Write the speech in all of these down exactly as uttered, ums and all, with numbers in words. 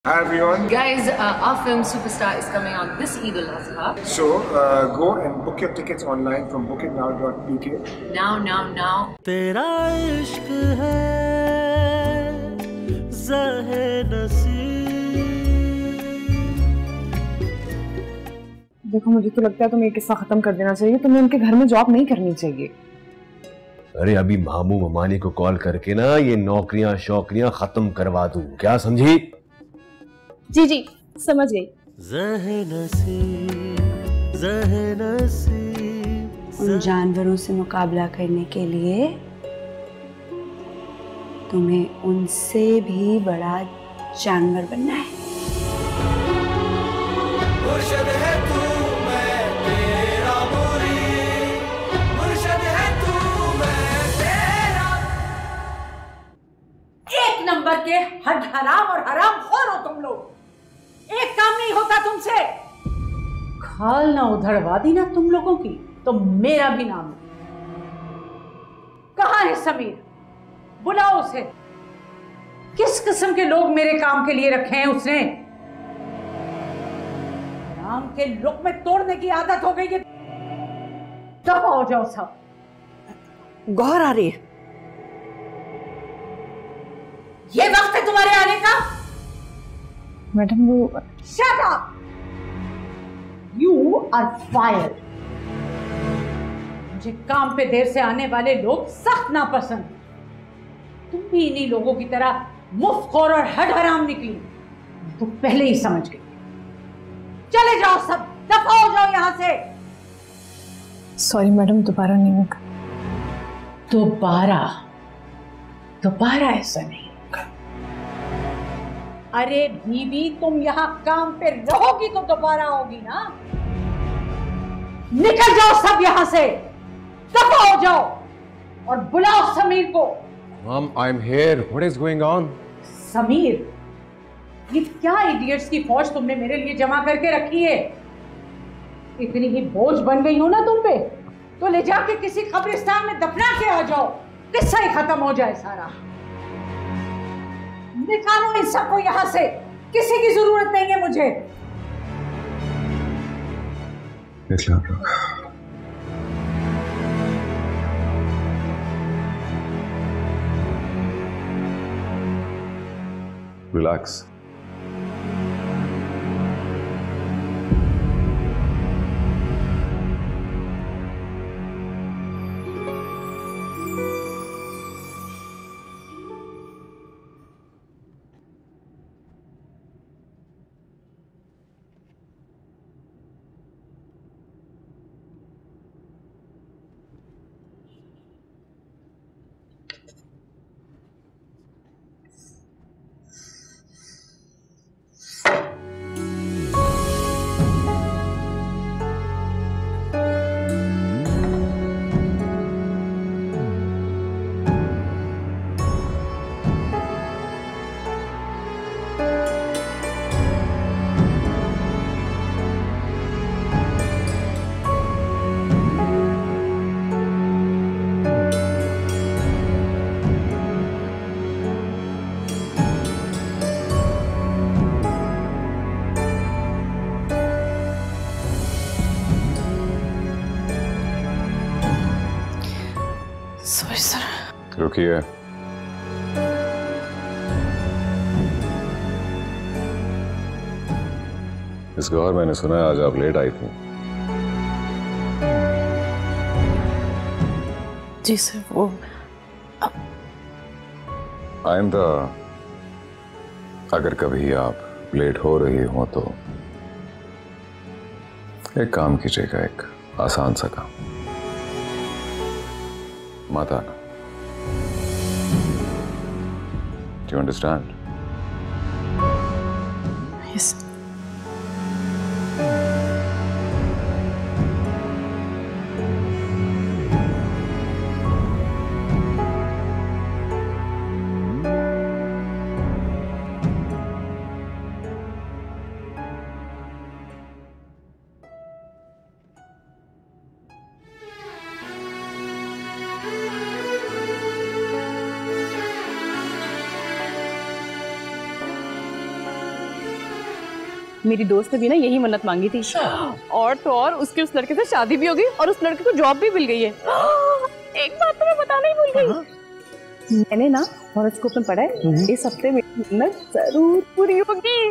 Hi everyone. Guys, uh, our film Superstar is coming on this Eid al-Adha. So uh, go and book your tickets online from book it now dot p k. Now, now, now. तेरा इश्क है ज़हे नसीब। देखो मुझे तो लगता है तुम्हें किस्सा खत्म कर देना चाहिए। तुम्हें उनके घर में जॉब नहीं करनी चाहिए। अरे अभी मामू ममानी को कॉल करके ना ये नौकरियां शौकरियां खत्म करवा दूं, क्या समझी? जी जी समझ गई। ज़हे नसीब ज़हे नसीब। उन जानवरों से मुकाबला करने के लिए तुम्हें उनसे भी बड़ा जानवर बनना है। मुर्शिद है तू, मैं तेरा मुरीद। मुर्शिद है तू, मैं तेरा। एक नंबर के हद हराम और हराम खोर हो तुम लोग। एक काम नहीं होता तुमसे। खाल ना उधड़वा दी ना तुम लोगों की तो मेरा भी नाम है। कहाँ है समीर? बुलाओ उसे। किस किस्म के लोग मेरे काम के लिए रखे हैं उसने? नाम के लुक़्मे तोड़ने की आदत हो गई है। दफा हो जाओ सब। गौर आ रही है। ये वक्त है तुम्हारे आने का। मैडम वो Shut up! You are fired. मुझे काम पे देर से आने वाले लोग सख्त नापसंद। तुम भी इन्हीं लोगों की तरह मुफ्तखोर और हड हराम निकली तो पहले ही समझ गई। चले जाओ सब, दफा हो जाओ यहां से। सॉरी मैडम, दोबारा नहीं होगा। दोबारा दोबारा ऐसा नहीं होगा। अरे बीवी, तुम यहाँ काम पे रहोगी तो दोबारा होगी ना। निकल जाओ सब यहाँ से, दफा हो जाओ और बुलाओ समीर को। Mom, I'm here. What is going on? Sameer, ये क्या इडियट्स की फौज तुमने मेरे लिए जमा करके रखी है? इतनी ही बोझ बन गई हो ना तुम पे, तो ले जाके किसी कब्रिस्तान में दफना के आ जाओ, किस्सा ही खत्म हो जाए सारा। निकालो इन सबको यहाँ से, किसी की जरूरत नहीं है मुझे। देख लो आप लोग। रिलैक्स। Sorry sir. रुकिए। इस गौर मैंने सुना है आज आप लेट आई थी। जी सर, वो आइंदा अगर कभी आप लेट हो रही हो तो एक काम कीजिएगा, एक आसान सा काम, मत आना। Do you understand? Yes. मेरी दोस्त ने भी ना यही मन्नत मांगी थी। और तो और उसके उस लड़के से शादी भी हो गई और उस लड़के को जॉब भी मिल गई है। एक बात तो मैं बताना ही भूल गई, मैंने ना हॉरोस्कोप में पढ़ा है इस हफ्ते मेरी मन्नत जरूर पूरी होगी।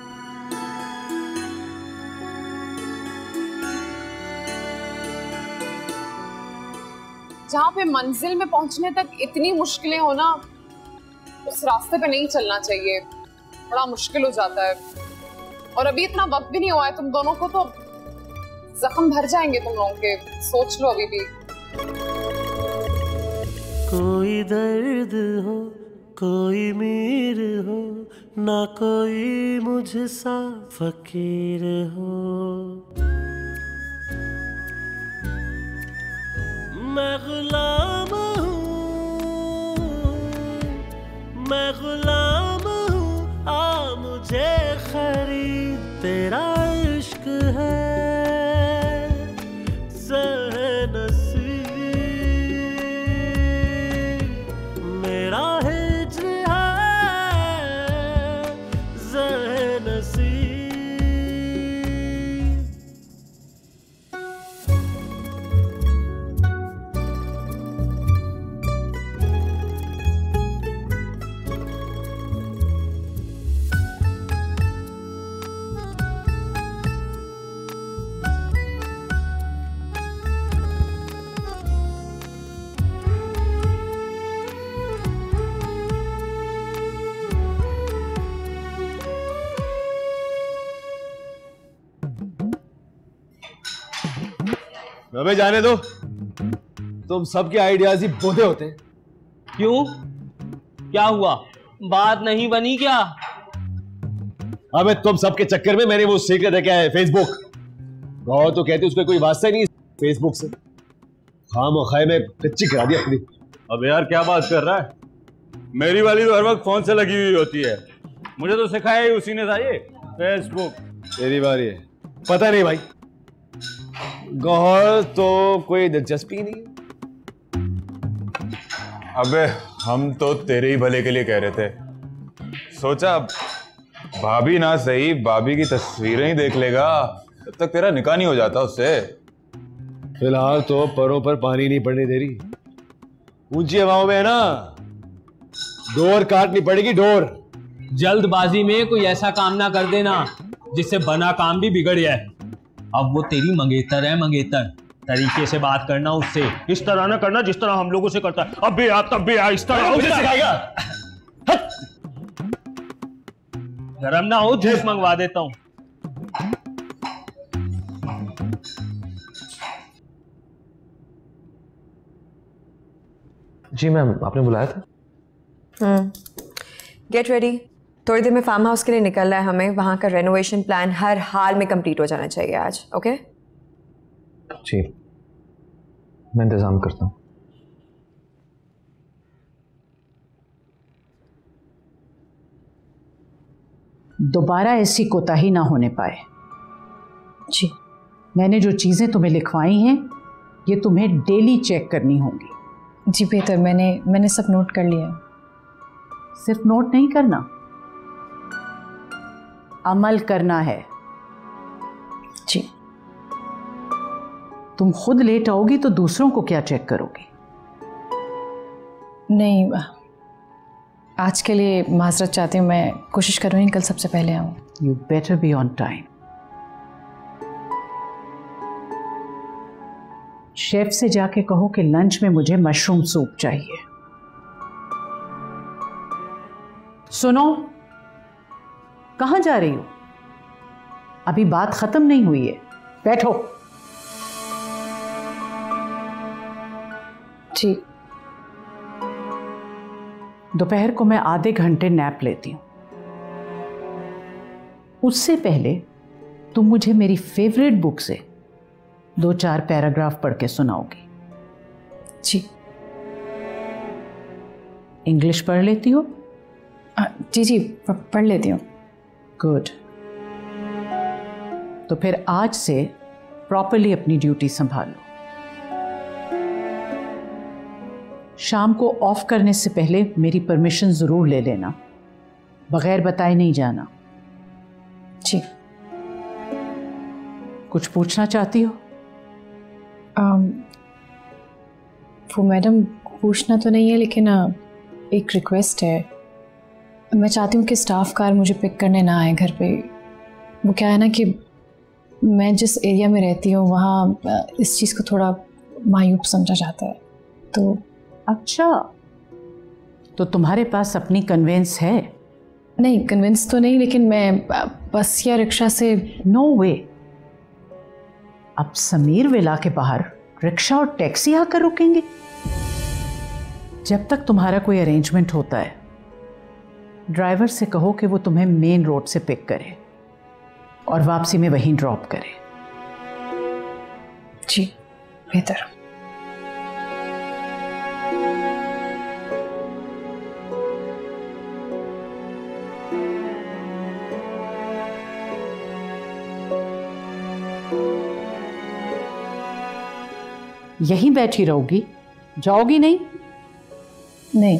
जहाँ पे मंजिल में पहुंचने तक इतनी मुश्किलें हो ना, उस रास्ते पे नहीं चलना चाहिए, बड़ा मुश्किल हो जाता है। और अभी इतना वक्त भी नहीं हुआ है तुम दोनों को, तो जख्म भर जाएंगे तुम लोगों के, सोच लो अभी भी। कोई दर्द हो कोई मीर हो, ना कोई मुझसा फकीर हो। मैं गुलाम हूँ, मैं गुलाम हूँ, आ मुझे खरीद, तेरा इश्क है ज़ह-ए-नसीब, मेरा हिज्र है ज़ह-ए-नसीब। अबे जाने दो, तुम सबके आइडियाज ही बोधे होते हैं। क्यों, क्या हुआ, बात नहीं बनी क्या? अबे तुम सबके चक्कर में मैंने वो सीक्रेट है क्या है फेसबुक, गौर तो कहती उसका कोई वास्ता ही नहीं फेसबुक से, खाम खाए में कच्ची करा दी अपनी। अब यार क्या बात कर रहा है, मेरी वाली तो हर वक्त फोन से लगी हुई होती है, मुझे तो सिखाया ही उसी ने था ये फेसबुक। तेरी बारी है, पता नहीं भाई, गौर तो कोई दिलचस्पी नहीं। अबे हम तो तेरे ही भले के लिए कह रहे थे, सोचा भाभी ना सही भाभी की तस्वीरें ही देख लेगा, तब तक तेरा निकाह नहीं हो जाता उससे। फिलहाल तो परों पर पानी नहीं पड़ने दे रही, ऊंची हवाओं में है ना, डोर काटनी पड़ेगी डोर। जल्दबाजी में कोई ऐसा काम ना कर देना जिससे बना काम भी बिगड़ जाए। अब वो तेरी मंगेतर है, मंगेतर, तरीके से बात करना उससे, इस तरह ना करना जिस तरह हम लोगों से करता है। अब भी आप तब भी आ, इस तरह मुझे सिखाएगा। गरम ना हो, जूस मंगवा देता हूं। जी मैम, आपने बुलाया था? हम्म, गेट रेडी, थोड़ी देर में फार्म हाउस के लिए निकलना है हमें, वहाँ का रेनोवेशन प्लान हर हाल में कंप्लीट हो जाना चाहिए आज। ओके जी, मैं इंतजाम करता हूँ। दोबारा ऐसी कोताही ना होने पाए। जी, मैंने जो चीज़ें तुम्हें लिखवाई हैं ये तुम्हें डेली चेक करनी होंगी। जी बेहतर, मैंने मैंने सब नोट कर लिया है। सिर्फ नोट नहीं करना, अमल करना है। जी। तुम खुद लेट आओगी तो दूसरों को क्या चेक करोगी? नहीं, आज के लिए माजरत चाहती हूँ, मैं कोशिश करूँगी कल सबसे पहले आऊँ। You better be on time. Chef से जाके कहो कि लंच में मुझे मशरूम सूप चाहिए। सुनो, कहाँ जा रही हो? अभी बात खत्म नहीं हुई है, बैठो। जी। दोपहर को मैं आधे घंटे नैप लेती हूँ, उससे पहले तुम मुझे मेरी फेवरेट बुक से दो चार पैराग्राफ पढ़ के सुनाओगी। जी। इंग्लिश पढ़ लेती हो? आ, जी जी पढ़ लेती हूँ। गुड। तो फिर आज से प्रॉपरली अपनी ड्यूटी संभालो। शाम को ऑफ करने से पहले मेरी परमिशन ज़रूर ले लेना, बगैर बताए नहीं जाना। जी। कुछ पूछना चाहती हो? um, वो मैडम पूछना तो नहीं है, लेकिन आ, एक रिक्वेस्ट है। मैं चाहती हूँ कि स्टाफ कार मुझे पिक करने ना आए घर पे। वो क्या है ना कि मैं जिस एरिया में रहती हूँ वहाँ इस चीज़ को थोड़ा मायूब समझा जाता है। तो अच्छा, तो तुम्हारे पास अपनी कन्वेंस है? नहीं, कन्विंस तो नहीं, लेकिन मैं बस या रिक्शा से। No way. अब समीर विला के बाहर रिक्शा और टैक्सी आकर रुकेंगे? जब तक तुम्हारा कोई अरेंजमेंट होता है, ड्राइवर से कहो कि वो तुम्हें मेन रोड से पिक करे और वापसी में वहीं ड्रॉप करे। जी बेहतर। यहीं बैठी रहोगी? जाओगी नहीं? नहीं।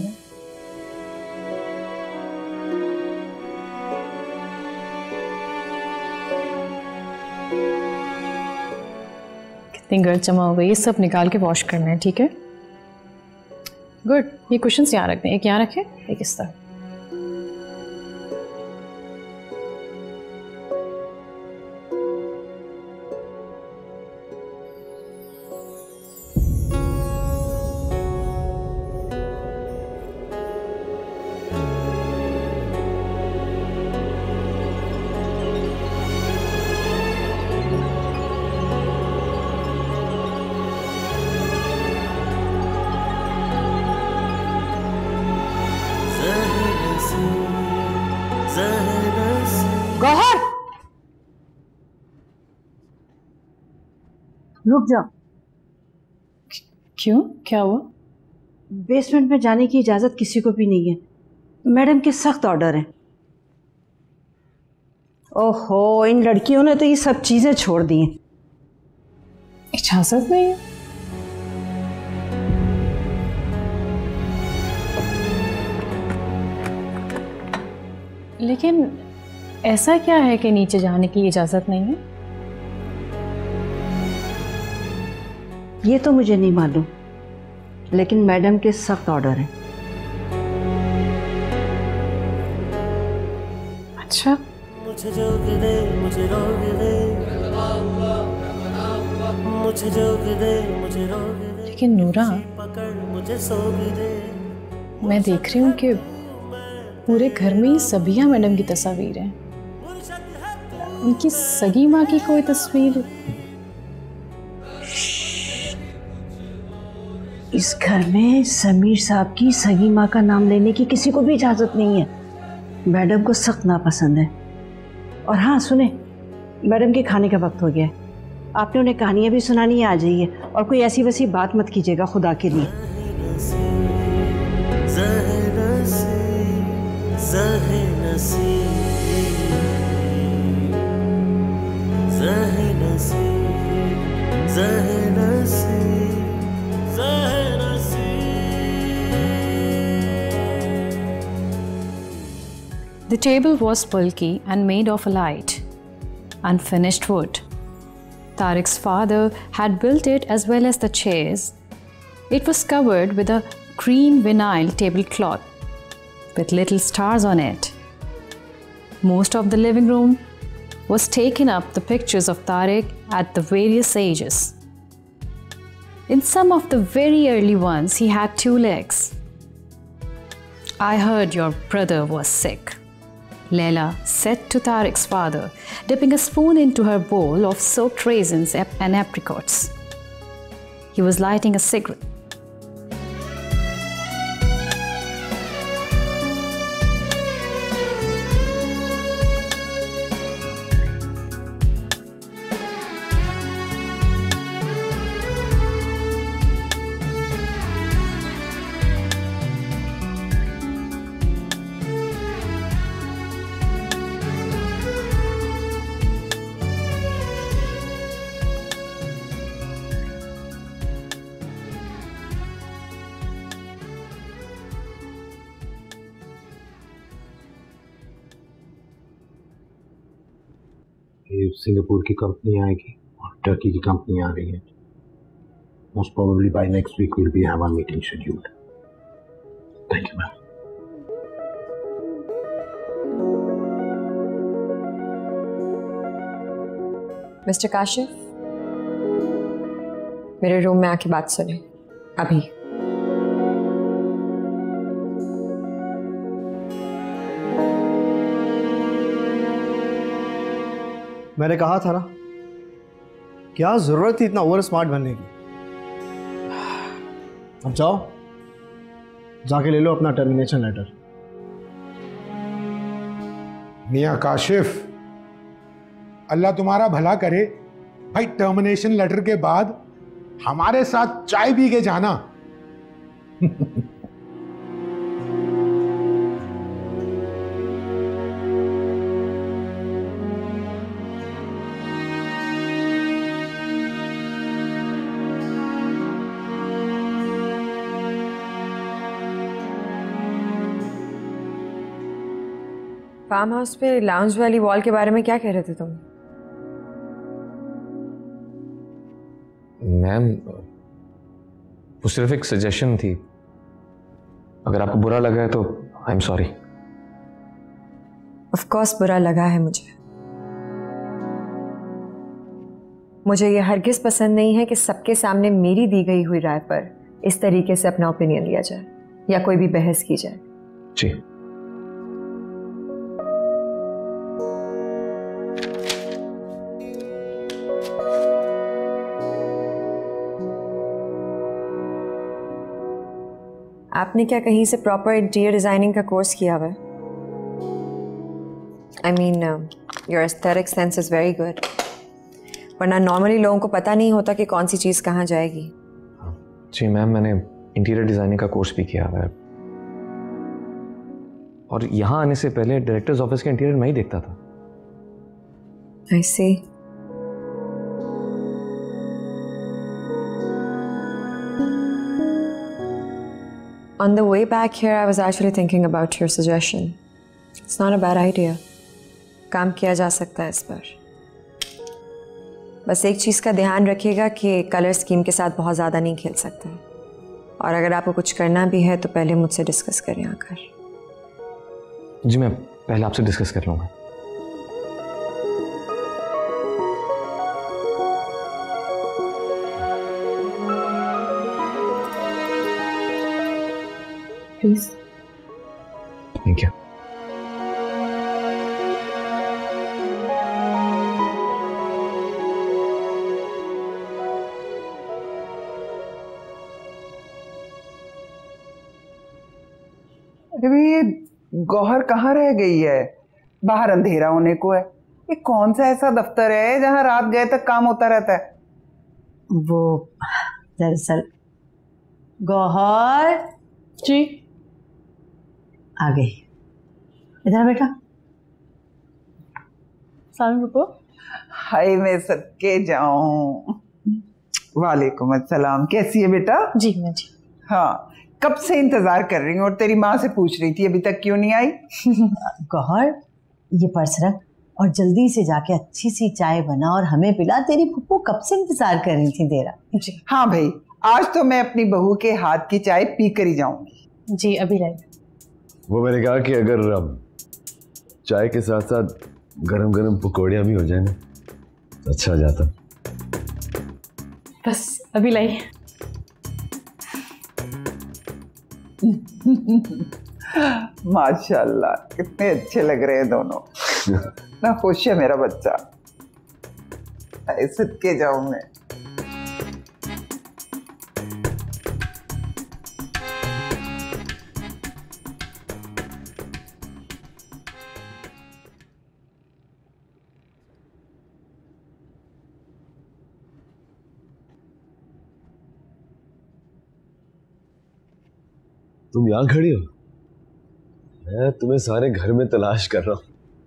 कितनी गर्द जमा हो गई, ये सब निकाल के वॉश करना है, ठीक है? गुड। ये कुशन्स यहाँ रखते हैं, एक यहाँ रखें, एक इस तरह। गौहर, रुक जाओ। क्यों, क्या हुआ? बेसमेंट में जाने की इजाजत किसी को भी नहीं है। मैडम के सख्त ऑर्डर हैं। ओहो, इन लड़कियों ने तो ये सब चीजें छोड़ दी हैं। इजाजत नहीं है? लेकिन ऐसा क्या है कि नीचे जाने की इजाजत नहीं है? ये तो मुझे नहीं मालूम, लेकिन मैडम के सख्त ऑर्डर हैं। अच्छा। मुझे जोग दे, मुझे रोग दे, मुझे जोग दे, मुझे रोग दे। लेकिन नूरा, पकड़ मुझे सोग दे। मैं देख रही हूँ कि पूरे घर में ही सबिया मैडम की तस्वीर है। उनकी सगी माँ की कोई तस्वीर? इस घर में समीर साहब की सगी माँ का नाम लेने की किसी को भी इजाजत नहीं है। मैडम को सख्त नापसंद है। और हाँ सुने, मैडम के खाने का वक्त हो गया है। आपने उन्हें कहानियां भी सुनानी है, आ जाइए। और कोई ऐसी वैसी बात मत कीजिएगा खुदा के लिए। The table was bulky and made of a light, unfinished wood. Tariq's father had built it as well as the chairs. It was covered with a green vinyl tablecloth with little stars on it. Most of the living room was taken up the pictures of Tariq at the various ages. In some of the very early ones, he had two legs. I heard your brother was sick, Leila said to Tariq's father, dipping a spoon into her bowl of soaked raisins and apricots. He was lighting a cigarette. Singapore की company आएगी, Turkey की company आ रही है. Most probably by next week we'll be have a meeting scheduled. Thank you, ma'am. Mister Kashif, मेरे room में आके बात सुने अभी. मैंने कहा था ना, क्या जरूरत थी इतना ओवर स्मार्ट बनने की. अब जाओ, जाके ले लो अपना टर्मिनेशन लेटर. मियां काशिफ, अल्लाह तुम्हारा भला करे भाई. टर्मिनेशन लेटर के बाद हमारे साथ चाय पी के जाना. फार्म हाउस पे लाउंज वाली वॉल के बारे में क्या कह रहे थे तुम? मैम, वो सिर्फ एक सजेशन थी. अगर आपको बुरा लगा है तो I am sorry. Of course बुरा लगा है मुझे. मुझे ये हरगिज पसंद नहीं है कि सबके सामने मेरी दी गई हुई राय पर इस तरीके से अपना ओपिनियन लिया जाए या कोई भी बहस की जाए. जी. आपने क्या कहीं से प्रॉपर इंटीरियर डिजाइनिंग का कोर्स किया हुआ है? I mean your aesthetic sense is very good. वरना नॉर्मली लोगों को पता नहीं होता कि कौन सी चीज़ कहाँ जाएगी. जी मैम, मैंने इंटीरियर डिजाइनिंग का कोर्स भी किया हुआ है. और यहाँ आने से पहले डायरेक्टर्स ऑफिस का इंटीरियर मैं ही देखता था. आई सी. On the way back here, I was actually thinking about your suggestion. It's not a bad idea. काम किया जा सकता है इस पर. बस एक चीज़ का ध्यान रखिएगा कि कलर स्कीम के साथ बहुत ज़्यादा नहीं खेल सकते. और अगर आपको कुछ करना भी है तो पहले मुझसे डिस्कस करें आकर. जी मैं पहले आपसे डिस्कस कर लूँगा. Please. Thank you. अरे ये गौहर कहाँ रह गई है? बाहर अंधेरा होने को है. ये कौन सा ऐसा दफ्तर है जहाँ रात गए तक काम होता रहता है? वो दरअसल गौहर जी आ गई. इधर बेटा. सामने रुको. हाय मैं सदके जाऊं. वालेकुम अस्सलाम. कैसी है बेटा? जी मैं जी. हाँ, कब से इंतजार कर रही हूँ और तेरी माँ से पूछ रही थी अभी तक क्यों नहीं आई. गौहर, ये पर्स रख और जल्दी से जाके अच्छी सी चाय बना और हमें पिला. तेरी फुप्पू कब से इंतजार कर रही थी तेरा. जी हाँ भाई, आज तो मैं अपनी बहू के हाथ की चाय पी कर ही जाऊंगी. जी अभी लाई. वो मैंने कहा कि अगर चाय के साथ साथ गरम गरम पकौड़ियाँ भी हो जाए ना तो अच्छा हो जाता. बस अभी लाई. माशाल्लाह कितने अच्छे लग रहे हैं दोनों. ना खुश है मेरा बच्चा. ऐसे के जाऊं मैं. तुम यहाँ खड़ी हो? मैं तुम्हें सारे घर में तलाश कर रहा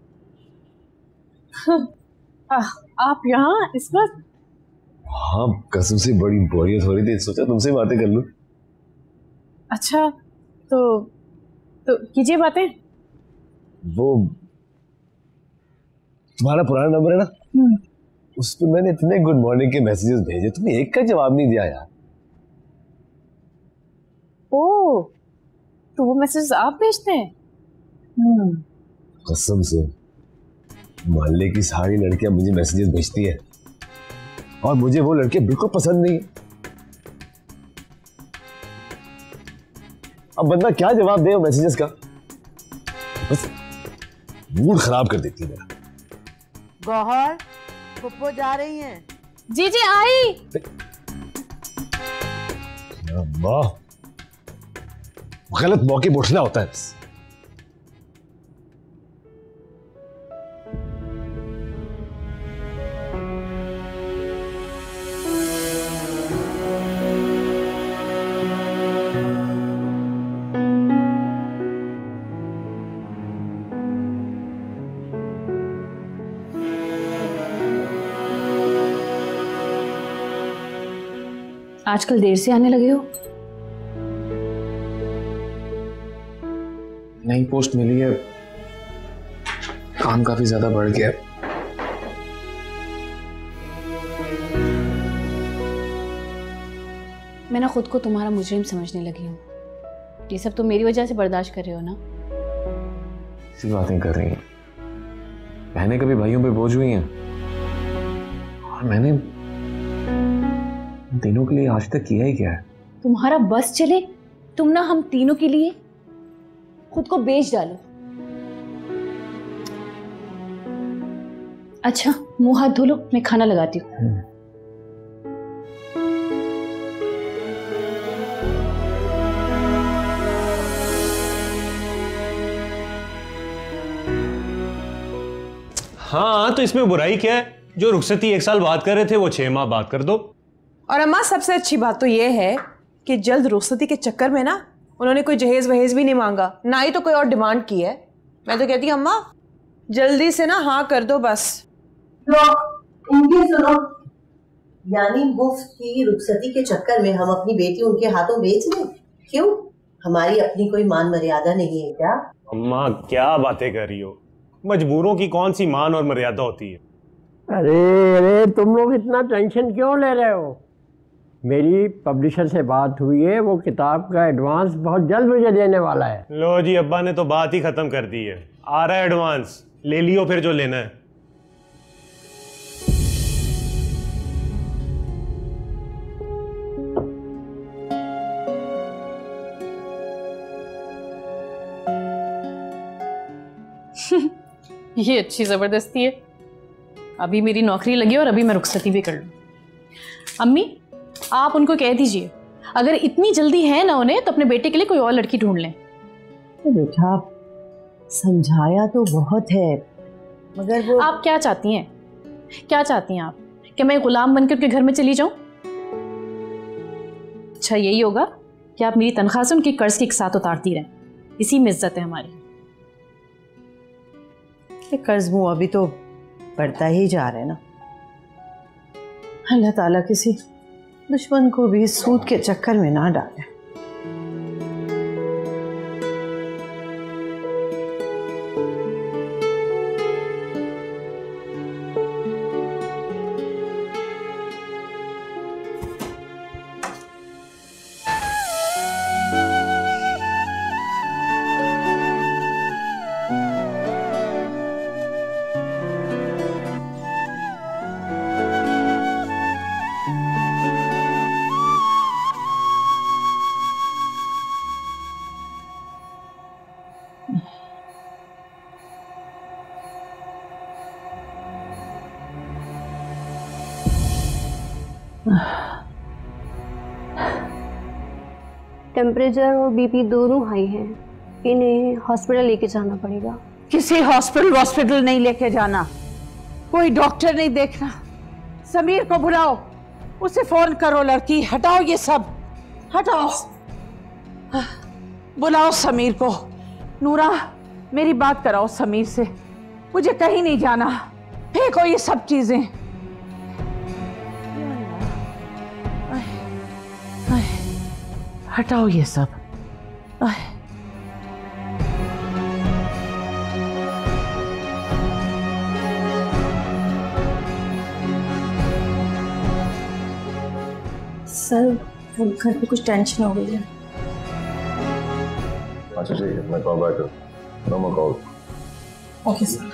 हूँ. आप यहाँ इस वक्त? हाँ, कसम से बड़ी बोरियत हो रही थी, सोचा तुमसे बातें कर लूं. अच्छा तो तो कीजिए बातें. वो तुम्हारा पुराना नंबर है ना, उस पर मैंने इतने गुड मॉर्निंग के मैसेजेस भेजे, तुमने एक का जवाब नहीं दिया यार। ओ, तो वो मैसेजेस आप भेजते हैं? हम्म। कसम से मोहल्ले की सारी लड़कियां मुझे मैसेजेस भेजती हैं और मुझे वो लड़के बिल्कुल पसंद नहीं। अब बंदा क्या जवाब दे मैसेजेस का, बस मूड खराब कर देती है मेरा। गौहर, पुप्पो जा रही हैं। जी जी आई। अम्मा, गलत मौके पे उठना होता है बस। आजकल देर से आने लगे हो? नई पोस्ट मिली है, काम काफी ज्यादा बढ़ गया है। मैं ना खुद को तुम्हारा मुजरिम समझने लगी हूँ। ये सब तो मेरी वजह से बर्दाश्त कर रहे हो ना? ऐसी बातें कर रही हैं। बहनें कभी भाइयों पे बोझ हुई हैं? और मैंने तीनों के लिए आज तक किया ही क्या है? तुम्हारा बस चले, तुम ना हम तीनों के लिए खुद को बेच डालो। अच्छा, मुंह हाथ धो लो, मैं खाना लगाती हूँ। हाँ, तो इसमें बुराई क्या है? जो रुखसती एक साल बात कर रहे थे वो छह माह बात कर दो। और अम्मा, सबसे अच्छी बात तो ये है कि जल्द रुखसती के चक्कर में ना उन्होंने कोई जहेज वहेज भी नहीं मांगा, ना ही तो कोई और डिमांड की है। मैं तो कहती हूँ अम्मा, जल्दी से ना हाँ कर दो बस। लो, इनकी सुनो, यानी मुफ्त की रुखसती के चक्कर में हम अपनी बेटी उनके हाथों बेच लें? क्यों? हमारी अपनी कोई मान मर्यादा नहीं है क्या? अम्मा क्या बातें कर रही हो? मजबूरों की कौन सी मान और मर्यादा होती है? अरे अरे तुम लोग इतना टेंशन क्यों ले रहे हो? मेरी पब्लिशर से बात हुई है, वो किताब का एडवांस बहुत जल्द मुझे देने वाला है। लो जी, अब्बा ने तो बात ही खत्म कर दी है। आ रहा है एडवांस, ले लियो फिर जो लेना है। ये अच्छी जबरदस्ती है। अभी मेरी नौकरी लगी और अभी मैं रुखसती भी कर लूं। अम्मी, आप उनको कह दीजिए अगर इतनी जल्दी है ना उन्हें तो अपने बेटे के लिए कोई और लड़की ढूंढ लें। तो बेटा, समझाया तो बहुत है, मगर वो... आप क्या चाहती हैं? क्या चाहती हैं आप? कि मैं गुलाम बनकर उनके घर में चली जाऊं? अच्छा, यही होगा कि आप मेरी तनख्वाह से उनकी कर्ज की एक साथ उतारती रहें। इसी में इज्जत है हमारी। कर्ज मुँह अभी तो बढ़ता ही जा रहा है ना। अल्लाह ताला किसी दुश्मन को भी सूद के चक्कर में ना डाले। टेम्परेचर और बीपी दोनों हाई हैं, इन्हें हॉस्पिटल लेके जाना पड़ेगा। किसी हॉस्पिटल हॉस्पिटल नहीं लेके जाना, कोई डॉक्टर नहीं देखना। समीर को बुलाओ, उसे फोन करो। लड़की हटाओ ये सब, हटाओ। बुलाओ समीर को। नूरा, मेरी बात कराओ समीर से। मुझे कहीं नहीं जाना, फेंको ये सब चीजें। हटाओ ये सब। सर वो घर पे कुछ टेंशन हो गई है। अच्छा ठीक है, मैं कॉल बैक करूँ। No more call. Okay sir.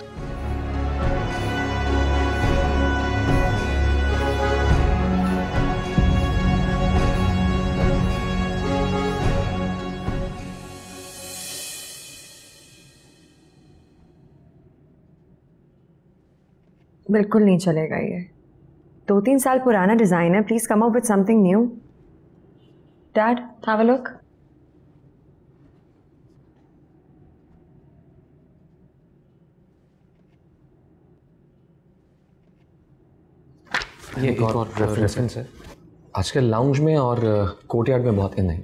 बिल्कुल नहीं चलेगा ये। दो तीन साल पुराना डिजाइन है। Please come up with something new. Dad, have a look. ये एक और रेफरेंस है। आजकल लाउंज में और कोर्टयार्ड में बहुत इन है।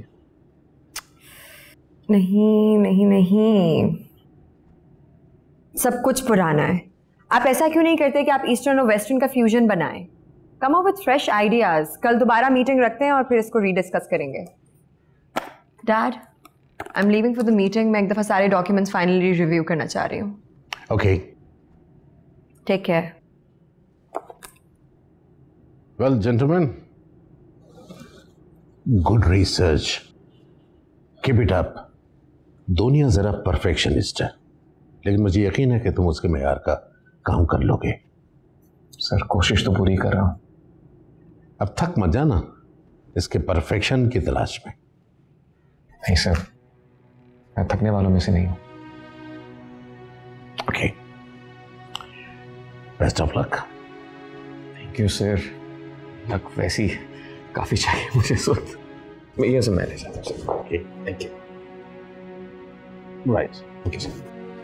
नहीं नहीं नहीं, सब कुछ पुराना है। आप ऐसा क्यों नहीं करते कि आप ईस्टर्न और वेस्टर्न का फ्यूजन बनाएं? Come up with fresh ideas. कल दोबारा मीटिंग रखते हैं और फिर इसको रीडिस्कस करेंगे। Dad, I am leaving for the meeting. मैं एक दफा सारे डॉक्यूमेंट्स फाइनली रिव्यू करना चाह रही हूँ। Okay, take care. Well gentleman, good research, keep it up. दुनिया जरा परफेक्शनिस्ट है, लेकिन मुझे यकीन है कि तुम उसके मेयार का काम कर लोगे। सर कोशिश तो पूरी कर रहा हूं। अब थक मत जाना इसके परफेक्शन की तलाश में। नहीं सर, मैं थकने वालों में से नहीं हूं। Okay, best of luck. Thank you sir. Luck वैसी काफी चाहिए मुझे इस वक्त। मैं ये सब मैनेज करता हूं। Okay, thank you. Right, okay sir.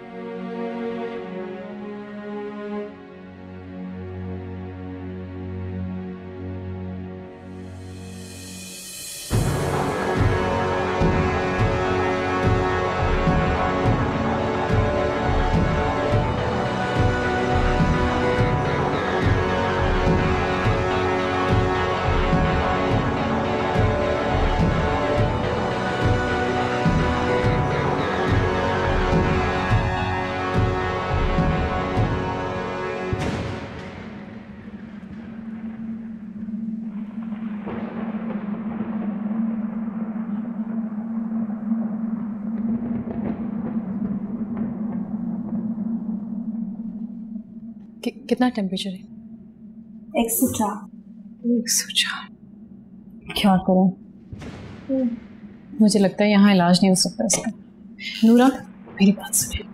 कि, कितना टेम्परेचर है? एक सौ चार। एक सौ चार। क्या करूं? मुझे लगता है यहाँ इलाज नहीं हो सकता इसका। नूरा, मेरी बात सुनिए।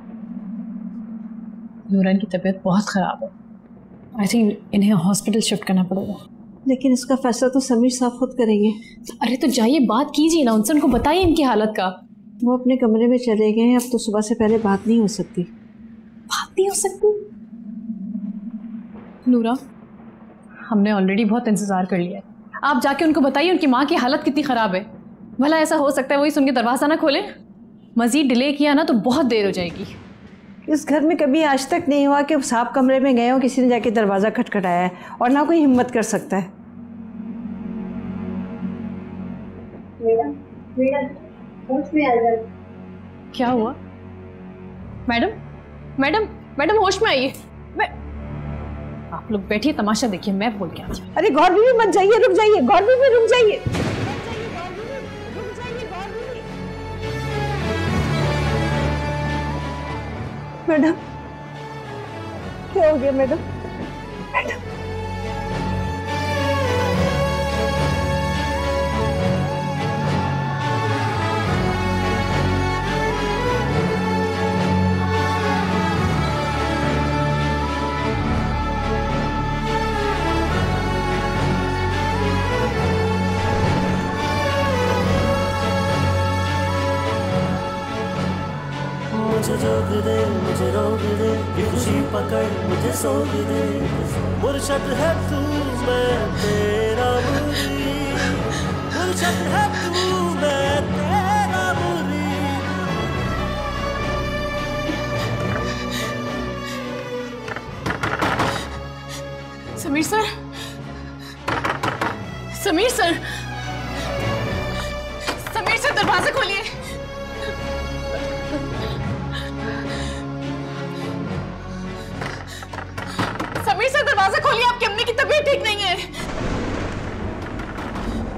नूरन की तबीयत बहुत ख़राब है। आई थिंक इन्हें हॉस्पिटल शिफ्ट करना पड़ेगा। लेकिन इसका फैसला तो समीर साहब खुद करेंगे। अरे तो जाइए, बात कीजिए ना उनसे, उनको बताइए इनकी हालत का। वो अपने कमरे में चले गए हैं, अब तो सुबह से पहले बात नहीं हो सकती। बात नहीं हो सकती? नूरा, हमने ऑलरेडी बहुत इंतज़ार कर लिया है। आप जाके उनको बताइए उनकी माँ की हालत कितनी ख़राब है। भला ऐसा हो सकता है वही सुन के दरवाज़ा ना खोले? मज़ीद डिले किया ना तो बहुत देर हो जाएगी। इस घर में कभी आज तक नहीं हुआ कि साहब कमरे में गए हो, किसी ने जाके दरवाज़ा खटखटाया है, और ना कोई हिम्मत कर सकता है। मैडम, मैडम, होश में आ जाओ। क्या हुआ? मैडम, मैडम, मैडम होश में आइए। मैं आप लोग बैठिए, तमाशा देखिए, मैं बोल के आती हूँ। अरे गौर भी मत जाइए, रुक जाइए। गौर भी रुक जाइए। मैडम, क्या हो गया मैडम? मैडम, मुझे जोग दे, मुझे रोग दे, ये खुशी पकड़ मुझे सोग दे। मुर्शद है तू, मैं तेरा मुरीद। मुर्शद है तू, मैं तेरा मुरीद। Sameer sir, Sameer sir, Sameer sir, दरवाजा खोलिए। समीर सर, दरवाजा खोलिए, आपकी अम्मी की तबीयत ठीक नहीं है।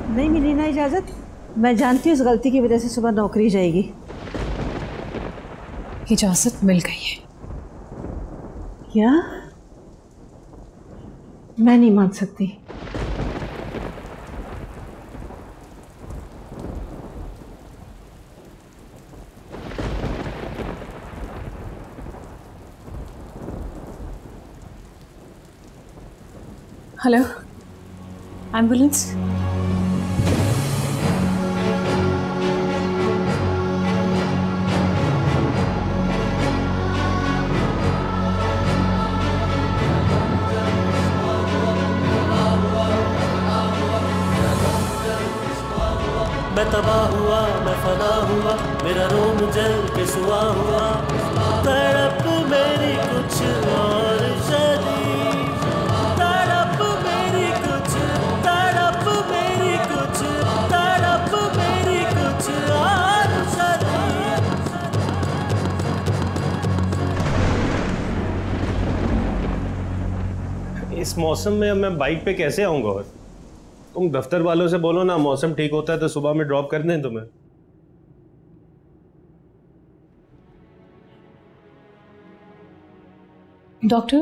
नहीं मिली ना इजाज़त। मैं जानती हूँ इस गलती की वजह से सुबह नौकरी जाएगी। इजाज़त मिल गई है। क्या? मैं नहीं मान सकती। Hello, ambulance. मैं तबाह हुआ, मैं फना हुआ, मेरा रोम जल के सुआ हुआ, तड़प मेरी कुछ और शरीर, तड़प मेरी कुछ, तड़प मेरी कुछ, तड़प मेरी कुछ और शरीर। इस मौसम में अब मैं बाइक पे कैसे आऊंगा? और तुम दफ्तर वालों से बोलो ना, मौसम ठीक होता है तो सुबह में ड्रॉप कर दें तुम्हें। डॉक्टर,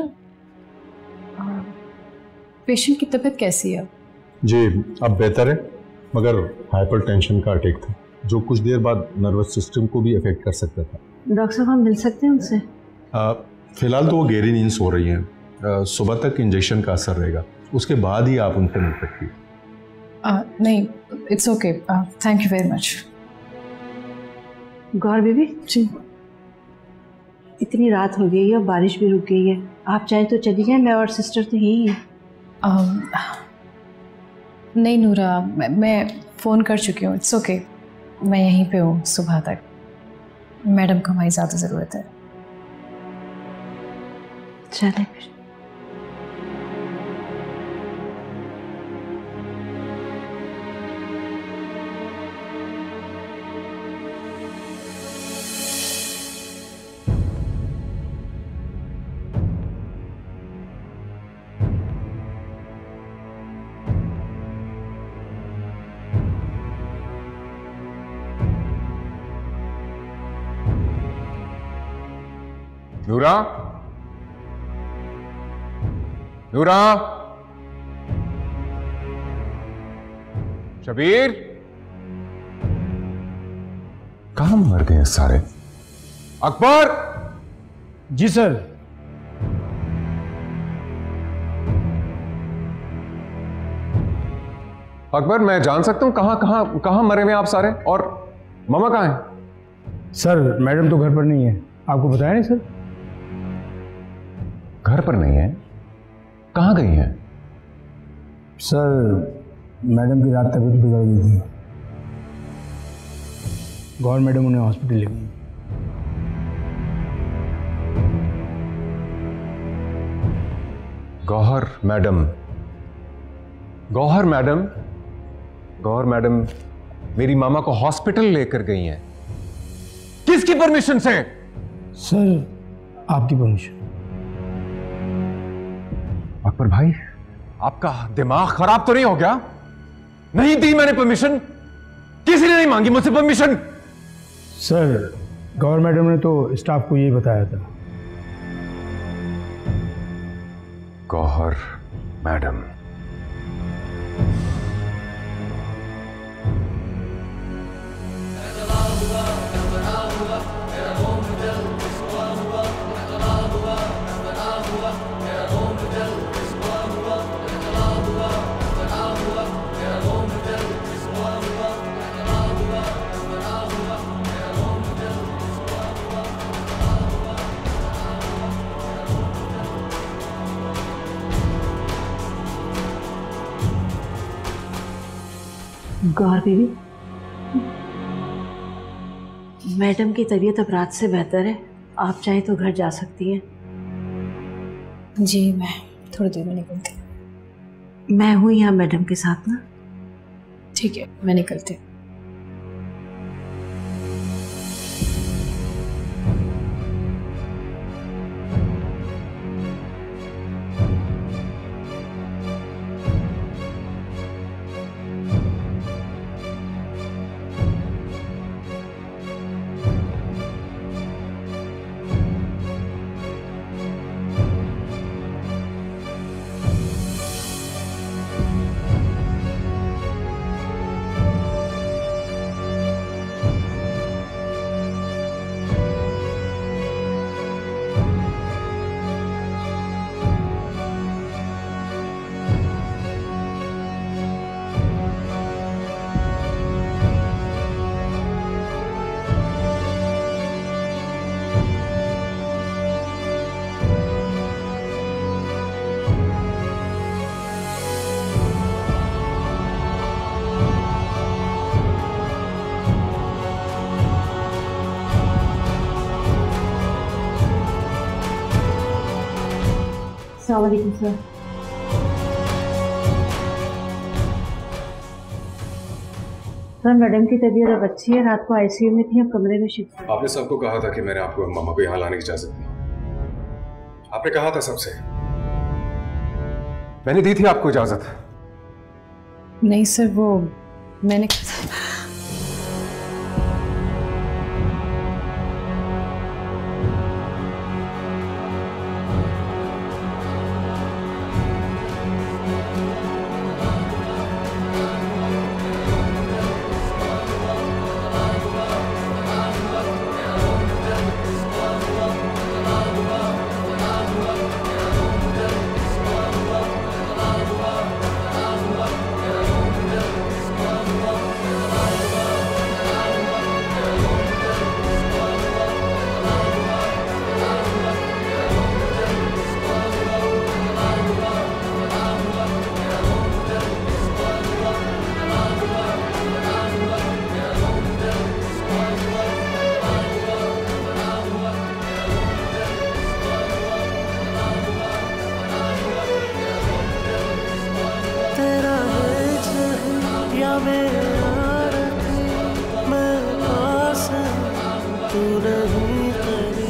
पेशेंट की तबीयत कैसी है? जी अब बेहतर है, मगर हाइपर टेंशन का अटैक था जो कुछ देर बाद नर्वस सिस्टम को भी अफेक्ट कर सकता था। डॉक्टर साहब हम मिल सकते हैं उनसे? आ, फिलहाल तो वो गहरी नींद सो रही हैं। आ, सुबह तक इंजेक्शन का असर रहेगा, उसके बाद ही आप उनसे मिल सकती हैं। Uh, नहीं, it's okay, thank you very much. Gaur बीबी जी, इतनी रात हो गई है और बारिश भी रुक गई है, आप चाहें तो चली जाएं, मैं और सिस्टर तो यही हैं। um, नहीं नूरा, मैं, मैं फ़ोन कर चुकी हूँ, इट्स ओके, मैं यहीं पे हूँ सुबह तक। मैडम को हमारी ज़्यादा ज़रूरत है। चले फिर। नूरा, नूरा, शबीर, कहां मर गए सारे? अकबर! जी सर। अकबर, मैं जान सकता हूं कहां कहां कहां मरे हुए आप सारे? और मामा कहां हैं? सर मैडम तो घर पर नहीं है, आपको बताया नहीं सर? घर पर नहीं है? कहां गई हैं? सर मैडम की रात तबीयत बिगड़ गई थी, गौर मैडम उन्हें हॉस्पिटल ले गई। Gauhar madam, Gauhar madam, Gauhar madam मेरी मामा को हॉस्पिटल लेकर गई हैं। किसकी परमिशन से? सर आपकी परमिशन। अकबर भाई, आपका दिमाग खराब तो नहीं हो गया? नहीं दी मैंने परमिशन, किसी ने नहीं मांगी मुझसे परमिशन। सर गौर मैडम ने तो स्टाफ को यही बताया था। गौहर मैडम, गौर बीबी, मैडम की तबीयत अब रात से बेहतर है, आप चाहें तो घर जा सकती हैं। जी मैं थोड़ी देर में निकलती। मैं हूँ यहाँ मैडम के साथ ना। ठीक है, मैं निकलती। अस्सलाम वालेकुम सर। सर मैडम की तबीयत अब अच्छी है, रात को आईसीयू में थी, अब कमरे में शिफ्ट। आपने सबको कहा था कि मैंने आपको मामा को यहाँ लाने की इजाजत दी। आपने कहा था सबसे, मैंने दी थी आपको इजाजत। नहीं सर, वो मैंने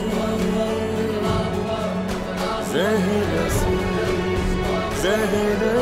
ज़हर